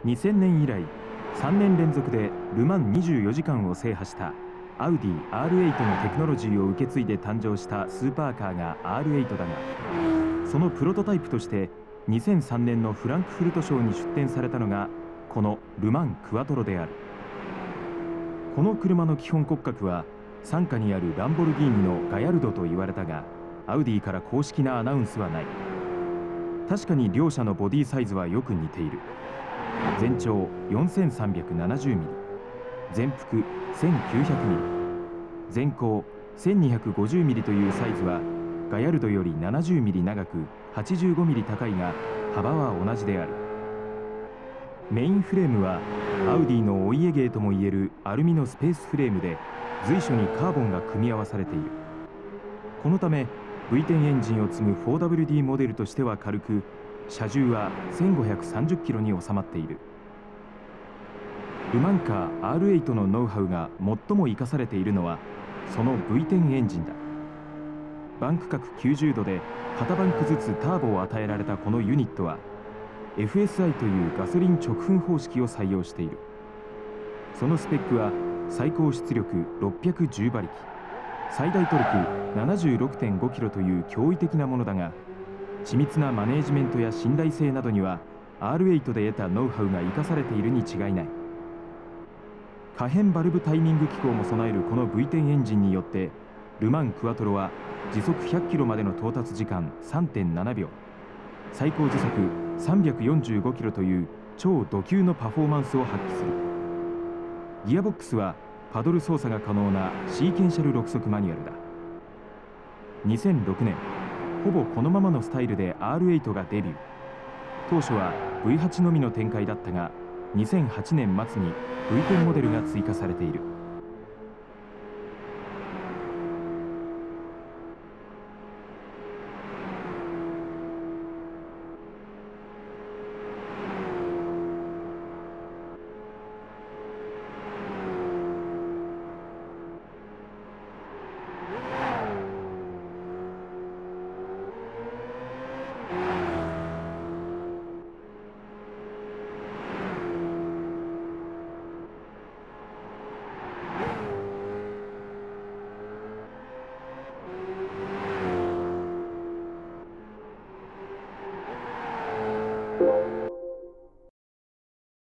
2000年以来3年連続でル・マン24時間を制覇したアウディ R8 のテクノロジーを受け継いで誕生したスーパーカーが R8 だが、そのプロトタイプとして2003年のフランクフルトショーに出展されたのがこのル・マンクワトロである。この車の基本骨格は傘下にあるランボルギーニのガヤルドと言われたが、アウディから公式なアナウンスはない。確かに両車のボディサイズはよく似ている。全長4370ミリ、全幅1900ミリ、全高1250ミリというサイズはガヤルドより70ミリ長く85ミリ高いが、幅は同じである。メインフレームはアウディのお家芸ともいえるアルミのスペースフレームで、随所にカーボンが組み合わされている。このため V10 エンジンを積む 4WD モデルとしては軽く、車重は1530キロに収まっている。ル・マンカー R8 のノウハウが最も生かされているのはその V10 エンジンだ。バンク角90度で片バンクずつターボを与えられたこのユニットは FSI というガソリン直噴方式を採用している。そのスペックは最高出力610馬力、最大トルク 76.5 キロという驚異的なものだが、緻密なマネージメントや信頼性などには R8 で得たノウハウが生かされているに違いない。可変バルブタイミング機構も備えるこの V10 エンジンによって、ル・マンクワトロは時速100キロまでの到達時間 3.7 秒、最高時速345キロという超ド級のパフォーマンスを発揮する。ギアボックスはパドル操作が可能なシーケンシャル6速マニュアルだ。2006年、ほぼこのままのスタイルで R8 がデビュー。当初は V8 のみの展開だったが、2008年末に V10 モデルが追加されている。